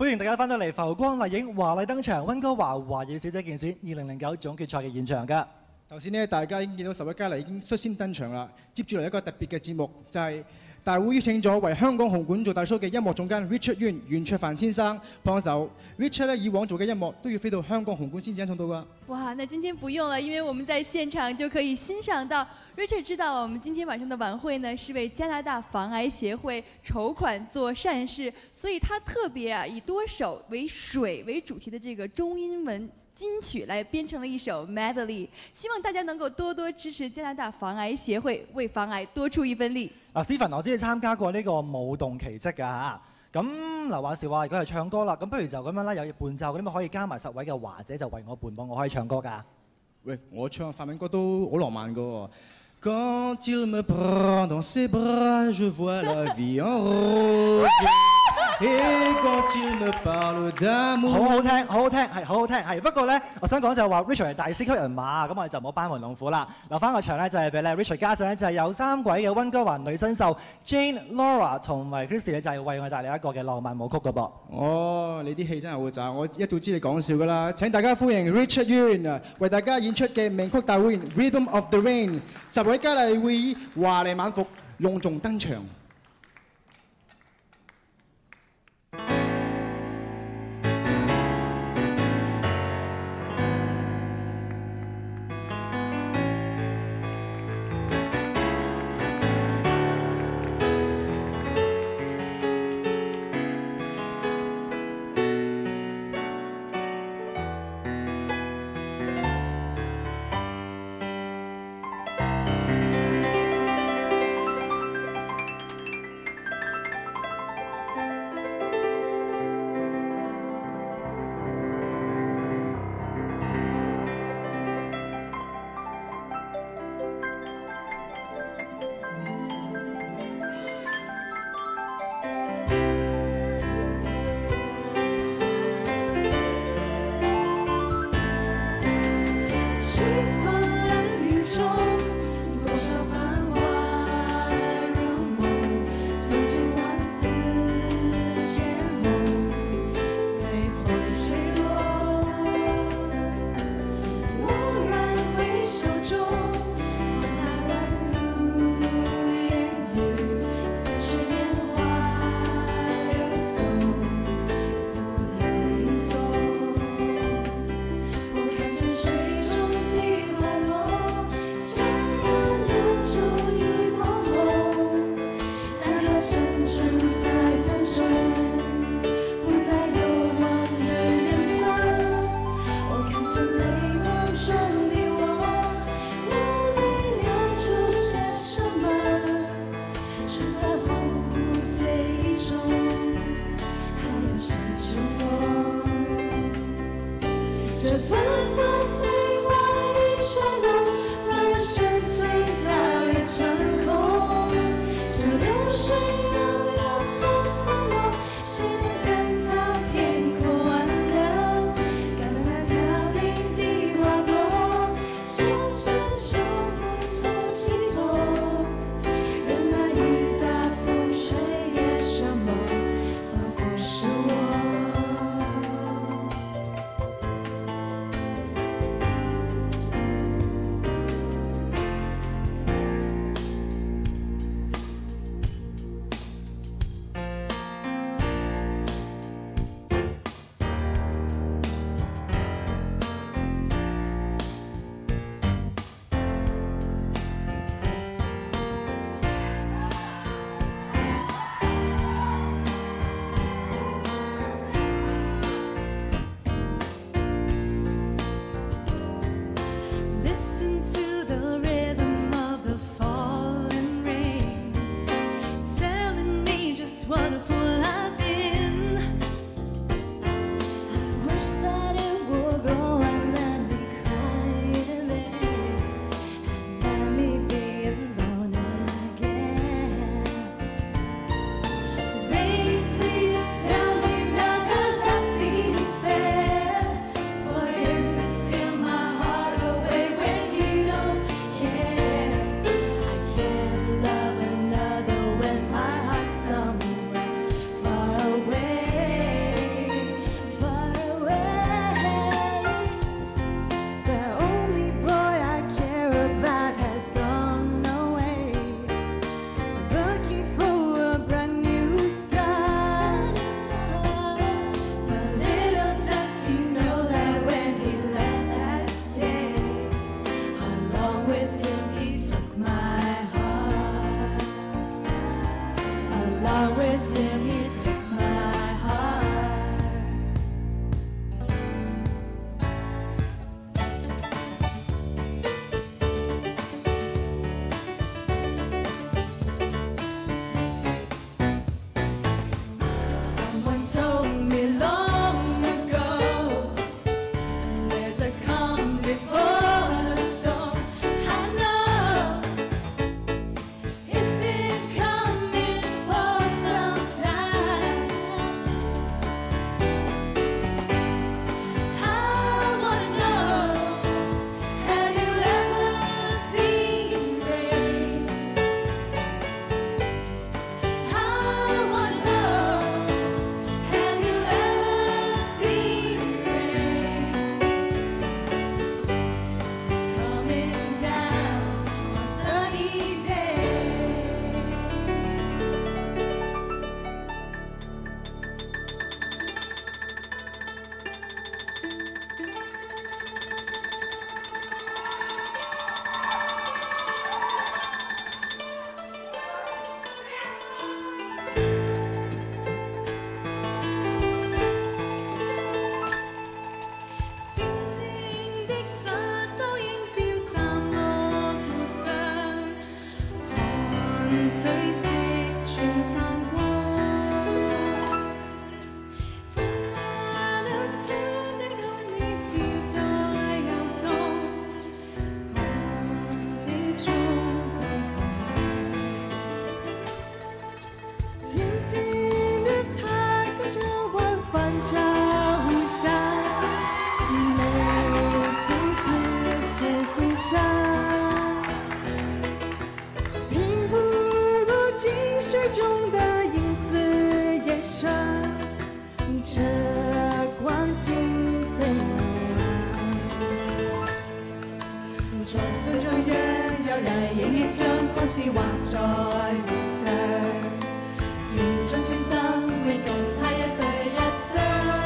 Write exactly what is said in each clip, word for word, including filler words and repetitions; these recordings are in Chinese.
歡迎大家翻到嚟浮光麗影華麗登場溫哥華華語小姐競選二零零九總決賽嘅現場㗎。 頭先呢，大家已經見到十位佳麗已經率先登場啦。接住嚟一個特別嘅節目，就係、是、大會邀請咗為香港紅館做大 show 嘅音樂總監 Richard Yuen 袁卓凡先生幫手。Richard 呢以往做嘅音樂都要飛到香港紅館先至演唱到㗎。 哇，那今天不用了，因為我們在現場就可以欣賞到 Richard 知道我們今天晚上的晚會呢是為加拿大防癌協會籌款做善事，所以他特別啊以多首為水為主題的這個中英文金曲來編成了一首 medley， 希望大家能夠多多支持加拿大防癌協會，為防癌多出一分力。 嗱 ，Stephen， 我知你參加過呢個舞動奇蹟㗎嚇。咁嗱話時話，如果係唱歌啦，咁不如就咁樣啦，有伴奏嗰啲咪可以加埋十位嘅華姐就為我伴舞，我可以唱歌㗎。 喂，我唱法文歌都好浪漫㗎喎。Quand il me prend dans ses bras, je vois la vie en rose. Et quand il me parle d'amour， 好好聽，好好聽，係好好聽，係。不過咧，我想講就係話 Richard 係大師級人馬，咁我哋就唔好班門弄斧啦。留翻個場咧就係俾咧 Richard， 加上咧就係有三位嘅溫哥華女新秀 Jane、Laura 同埋 Christy 咧就係為我哋帶嚟一個嘅浪漫舞曲㗎噃。 哦，你啲戲真係好渣，我一早知你講笑㗎啦。請大家歡迎 Richard Yuen 為大家演出嘅名曲大會 Rhythm of the Rain， 十位佳麗會以華麗晚服隆重登場。 影憶將方知畫在湖上，願將專生永共他一對一雙，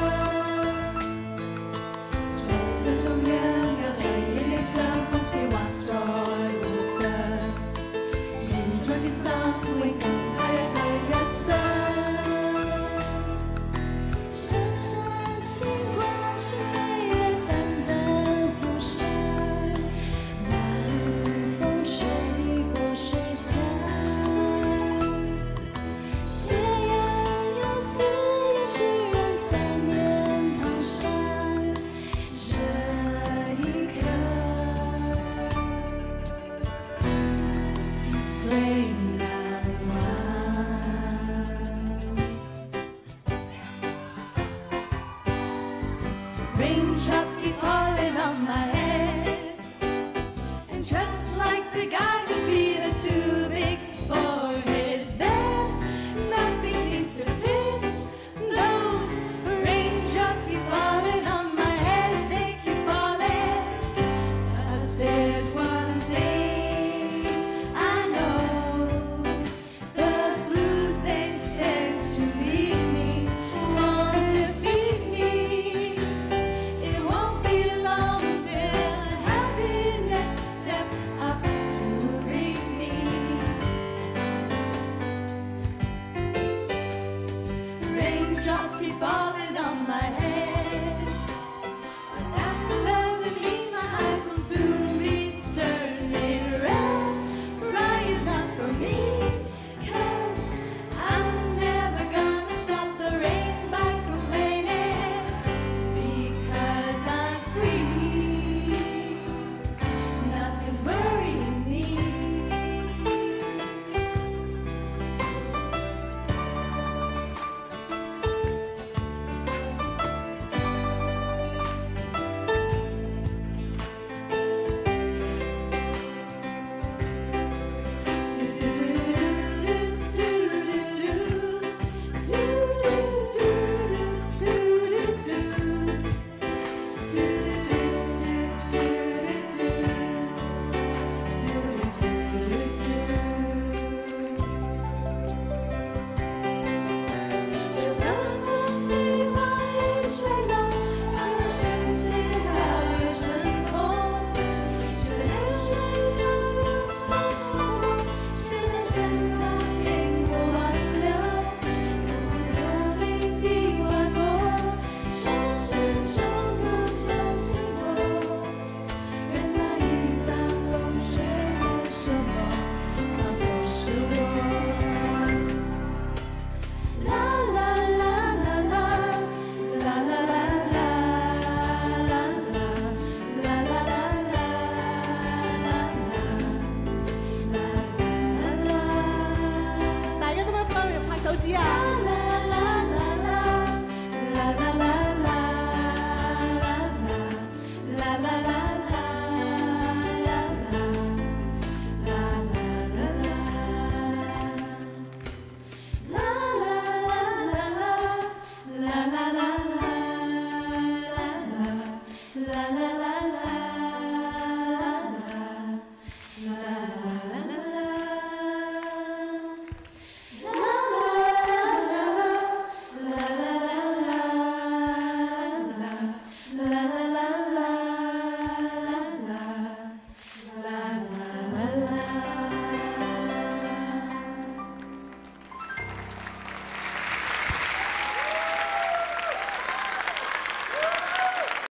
在心中央隔離影憶將方知畫在湖上，願將專生永共他一對一雙。深深牵掛，是飛越淡淡湖上，晚風吹過水鄉，斜陽有絲也只緣在面龐上，這一刻最難忘。Raindrops keep falling on my head, and just like the guy's feet are too big for his bed, nothing seems to fit. Those raindrops keep falling on my head, they keep falling. But there's one thing I know, the blues they sent to leave me won't defeat me. It won't be long till happiness steps up to greet me. Raindrops keep falling on my head, but that doesn't mean my eyes will soon be turning red. Crying is not for me, 'cause I'm never gonna stop the rain by complaining, because I'm free. Nothing's worrying me. Do